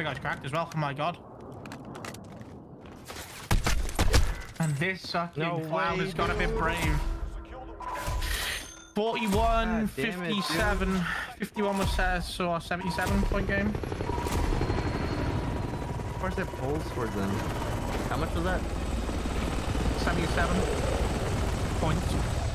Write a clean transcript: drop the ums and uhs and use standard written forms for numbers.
guy's cracked as well. Oh my god. And this fucking clown has got a bit brave. 41, 57. 51 was so a 77-point game. Of course it pulls towards them. How much was that? 77 points.